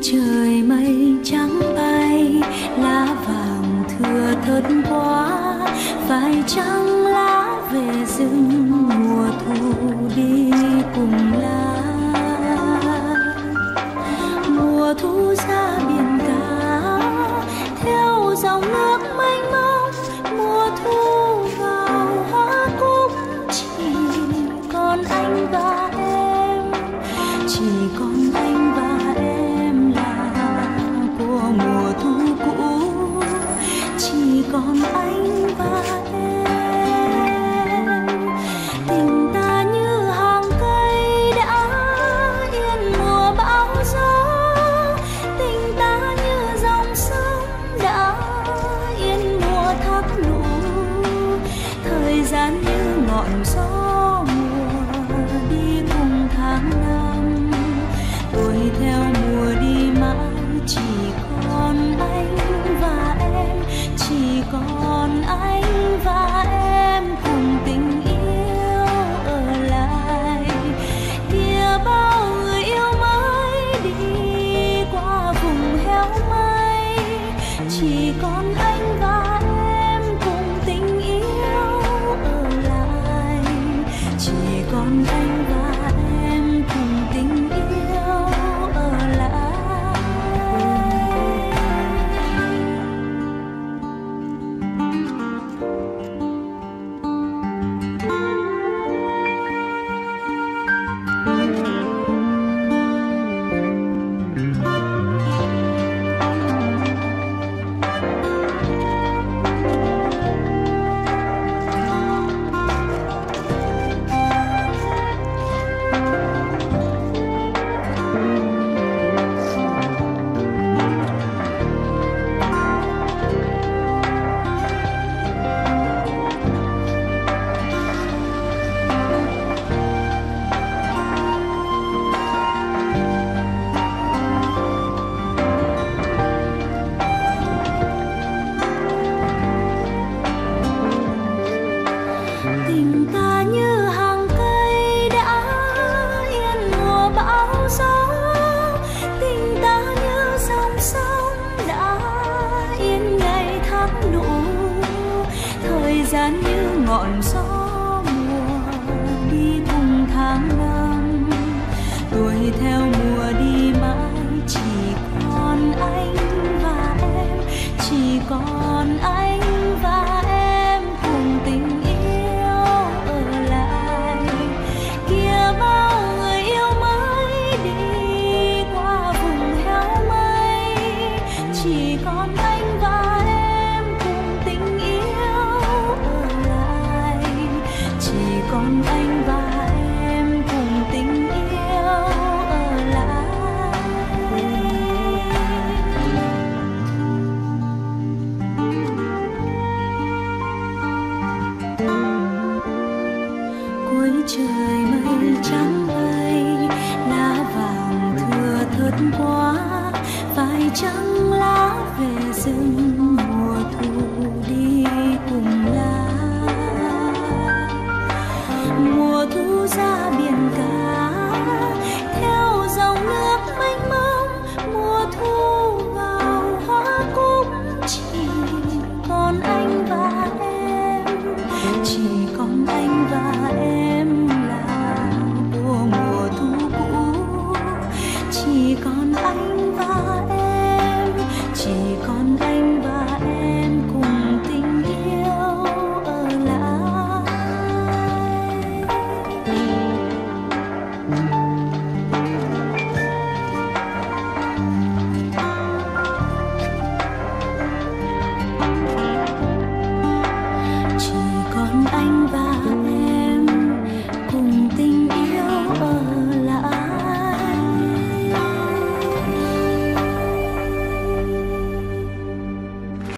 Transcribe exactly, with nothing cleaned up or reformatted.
trời mây trắng bay, lá vàng thưa thớt quá, phải chăng lá về rừng mùa thu đi cùng lá. Mùa thu ra biển cả theo dòng nước mênh mông, mùa thu vào hoa cúc, chỉ còn anh và em, chỉ còn anh và em là của mùa thu cũ, chỉ còn anh và em. Tình ta như hàng cây đã yên mùa bão gió, tình ta như dòng sông đã yên mùa thác lũ. Thời gian như ngọn gió mùa đi cùng tháng năm, tôi theo mùa đi mãi, chỉ còn anh và em, chỉ còn anh và em cùng tình yêu ở lại. Kia bao người yêu mới đi qua vùng heo may, chỉ còn anh và em cùng tình yêu ở lại, chỉ còn anh và em cùng tình yêu ở lại. Tình ta như hàng cây đã yên mùa bão gió, tình ta như dòng sông đã yên ngày tháng lũ. Thời gian như ngọn gió mùa đi cùng tháng năm, tôi theo mùa đi mãi, chỉ còn anh và em, chỉ còn anh và em cùng tình yêu ở lại. Kia bao người yêu mới đi qua vùng heo may, chỉ còn anh và em cùng tình yêu ở lại, chỉ còn anh và em cùng tình yêu ở lại. Cuối trời mây trắng bay, lá vàng thưa thớt quá, phải chăng lá về rừng mùa thu đi cùng lá. Mùa thu ra biển cả theo dòng nước mênh mông, mùa thu vào hoa cúc, chỉ còn anh và em, chỉ còn anh và em là của mùa thu cũ, chỉ còn anh và em, chỉ còn anh